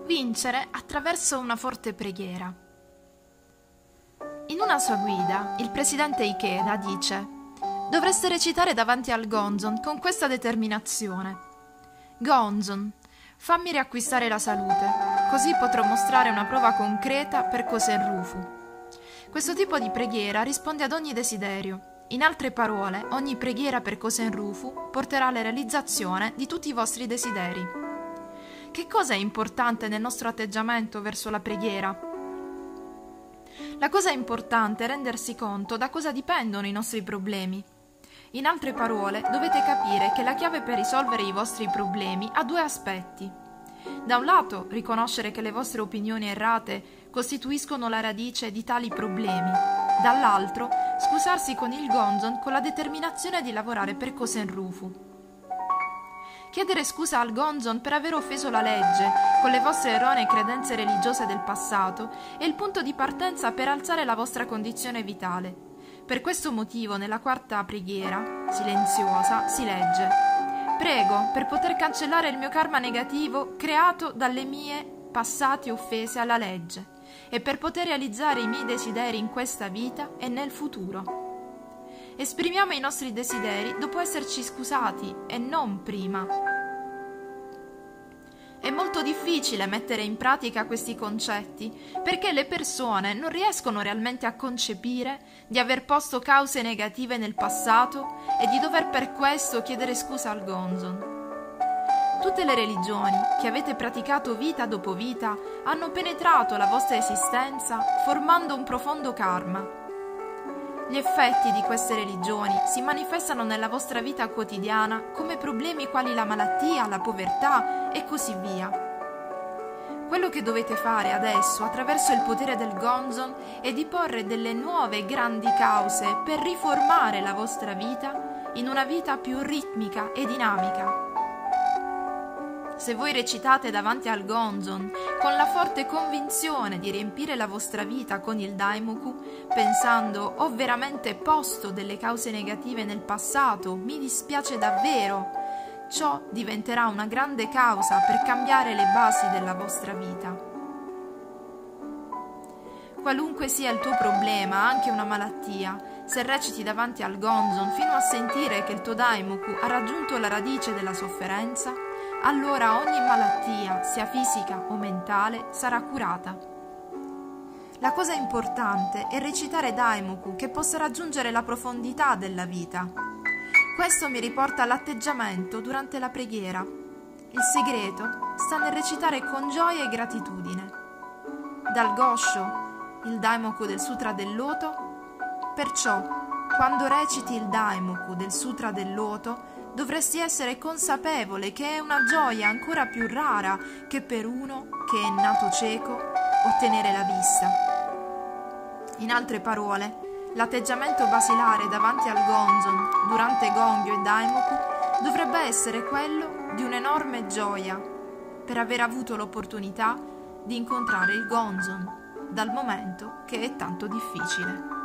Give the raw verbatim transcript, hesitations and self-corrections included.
Vincere attraverso una forte preghiera. In una sua guida, il presidente Ikeda dice: dovreste recitare davanti al Gonzon con questa determinazione: Gonzon, fammi riacquistare la salute, così potrò mostrare una prova concreta per Kosen Rufu. Questo tipo di preghiera risponde ad ogni desiderio. In altre parole, ogni preghiera per Kosen Rufu porterà alla realizzazione di tutti i vostri desideri. Che cosa è importante nel nostro atteggiamento verso la preghiera? La cosa importante è rendersi conto da cosa dipendono i nostri problemi. In altre parole, dovete capire che la chiave per risolvere i vostri problemi ha due aspetti. Da un lato, riconoscere che le vostre opinioni errate costituiscono la radice di tali problemi. Dall'altro, scusarsi con il Gonzon con la determinazione di lavorare per Kosen Rufu. Chiedere scusa al Gonzon per aver offeso la legge con le vostre erronee credenze religiose del passato è il punto di partenza per alzare la vostra condizione vitale. Per questo motivo nella quarta preghiera, silenziosa, si legge: prego per poter cancellare il mio karma negativo creato dalle mie passate offese alla legge e per poter realizzare i miei desideri in questa vita e nel futuro. Esprimiamo i nostri desideri dopo esserci scusati e non prima. È molto difficile mettere in pratica questi concetti perché le persone non riescono realmente a concepire di aver posto cause negative nel passato e di dover per questo chiedere scusa al Gonzon. Tutte le religioni che avete praticato vita dopo vita hanno penetrato la vostra esistenza formando un profondo karma. Gli effetti di queste religioni si manifestano nella vostra vita quotidiana come problemi quali la malattia, la povertà e così via. Quello che dovete fare adesso attraverso il potere del Gonzon è di porre delle nuove grandi cause per riformare la vostra vita in una vita più ritmica e dinamica. Se voi recitate davanti al Gonzon con la forte convinzione di riempire la vostra vita con il Daimoku, pensando ho veramente posto delle cause negative nel passato, mi dispiace davvero, ciò diventerà una grande causa per cambiare le basi della vostra vita. Qualunque sia il tuo problema, anche una malattia, se reciti davanti al Gonzon fino a sentire che il tuo Daimoku ha raggiunto la radice della sofferenza, allora ogni malattia, sia fisica o mentale, sarà curata. La cosa importante è recitare Daimoku che possa raggiungere la profondità della vita. Questo mi riporta all'atteggiamento durante la preghiera. Il segreto sta nel recitare con gioia e gratitudine. Dal Gosho, il Daimoku del Sutra del Loto, perciò, quando reciti il Daimoku del Sutra del Loto, dovresti essere consapevole che è una gioia ancora più rara che per uno che è nato cieco ottenere la vista. In altre parole, l'atteggiamento basilare davanti al Gonzon durante Gongyo e Daimoku dovrebbe essere quello di un'enorme gioia per aver avuto l'opportunità di incontrare il Gonzon, dal momento che è tanto difficile.